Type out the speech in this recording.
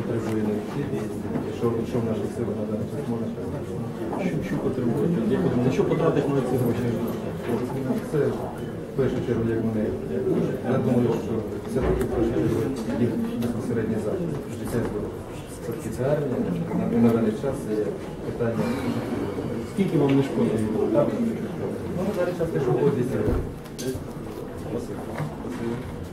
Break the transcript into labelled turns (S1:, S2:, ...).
S1: потребує необхідність, що в наших силах на даний час можна сказати? Що потребує? На що потратить ми ці гроші? Це в першу чергу, як вони. Я думаю, що все-таки в першу чергу їх безпосередній захист, життя і здоров'я. Все-таки це армія, на даний час є питання.
S2: Скільки вам не шкода?
S1: Ну, на даний час те, що було 200 років. Спасибо.